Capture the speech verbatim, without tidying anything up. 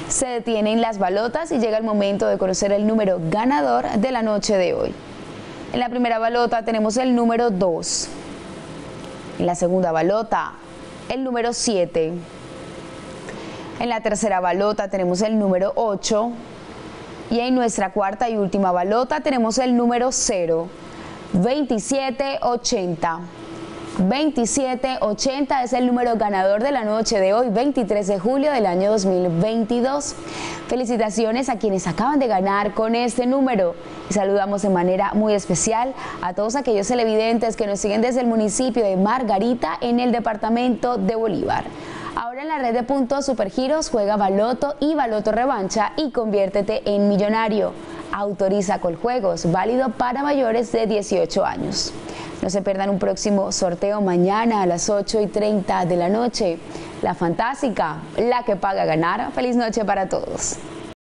Se detienen las balotas y llega el momento de conocer el número ganador de la noche de hoy. En la primera balota tenemos el número dos. En la segunda balota, el número siete. En la tercera balota tenemos el número ocho. Y en nuestra cuarta y última balota tenemos el número cero. veintisiete ochenta. veintisiete ochenta es el número ganador de la noche de hoy, veintitrés de julio del año dos mil veintidós. Felicitaciones a quienes acaban de ganar con este número. Y saludamos de manera muy especial a todos aquellos televidentes que nos siguen desde el municipio de Margarita en el departamento de Bolívar. Ahora en la red de puntos Supergiros juega Baloto y Baloto Revancha y conviértete en millonario. Autoriza Coljuegos, válido para mayores de dieciocho años. No se pierdan un próximo sorteo mañana a las ocho y treinta de la noche. La fantástica, la que paga ganar. Feliz noche para todos.